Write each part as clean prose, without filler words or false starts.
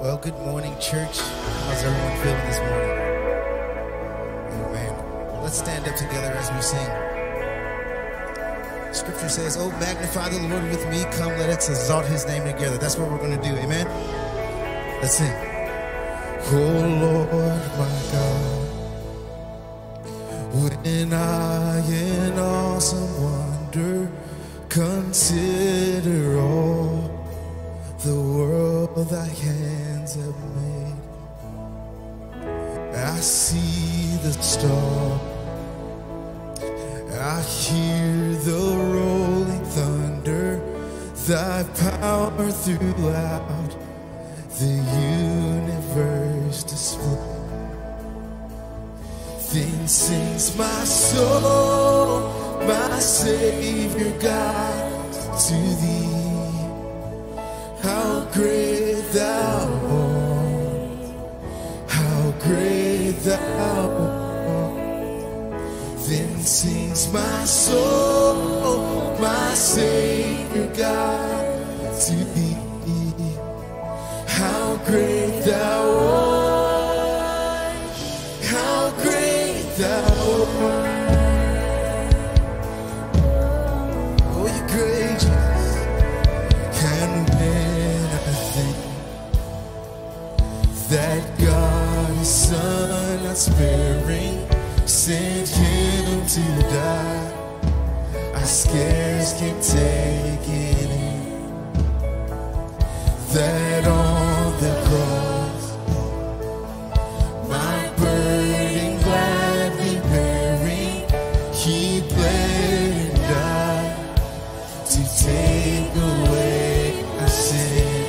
Well, good morning, church. How's everyone feeling this morning? Amen. Let's stand up together as we sing. Scripture says, "Oh, magnify the Lord with me. Come, let us exalt his name together." That's what we're going to do. Amen. Let's sing. Oh, Lord, my God, when I in awesome wonder consider all the world thy hands have made, I see the star, I hear the rolling thunder, thy power throughout the universe display. Then sings my soul, my Savior God, to thee. How great thou art, how great thou art. Then sings my soul, my Savior God, to thee. How great thou art, how great thou art. Oh, you're great, Jesus. And when I think that God, his Son, not sparing, sent him to die, I scarce can take it in, that on the cross my burden gladly bearing, he bled and died to take away my sin.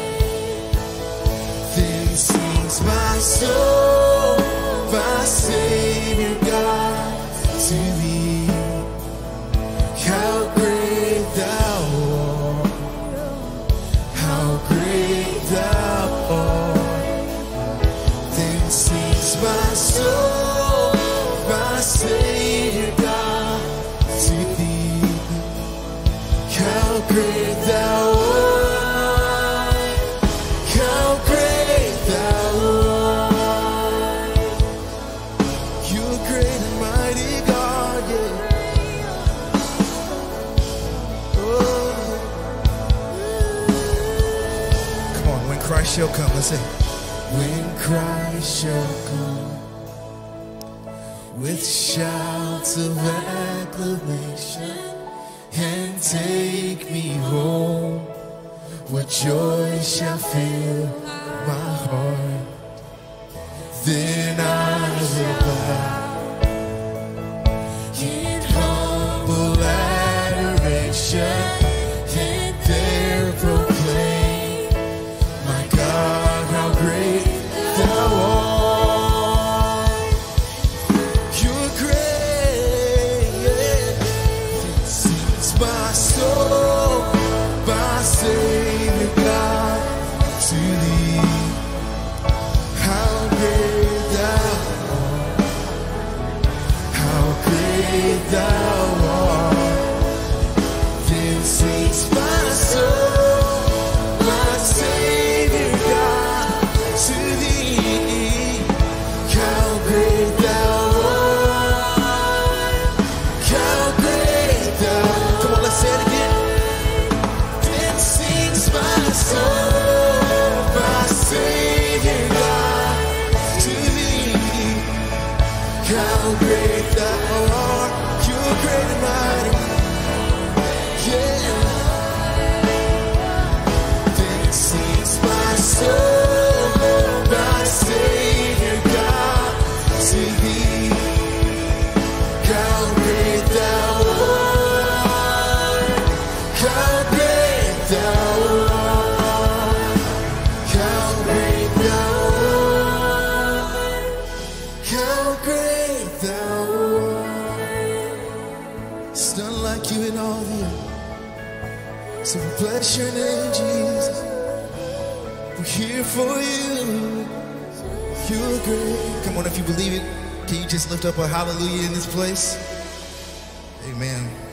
Then sings my soul, my Savior God, to thee. How great thou art, how great thou art. Then sings my soul, my Savior God, to thee. How great thou art, how great thou art. You're great and mighty God, yeah. Oh. Come on, when Christ shall come, let's sing. When Christ shall come with shouts of acclamation and take me home, what joy shall fill my heart. Then I will bow in humble adoration and there proclaim, my God, how great thou art. You're great, yeah. Sings my soul, my Savior God, to thee. How great thou art, how great thou art. Then sings my soul, my Savior God, to thee. How great thou art, how great thou art. Come on, let's say it again. Then sings my soul, my Savior God, to thee. How great thou art, you're great and mighty, yeah. Then sings my soul, my Savior God, to thee. How great thou art, how great thou art, how great thou art, how great thou art. It's none like you in all the earth. So we bless your name, Jesus. We're here for you. You're great. Come on, if you believe it, can you just lift up a hallelujah in this place? Amen.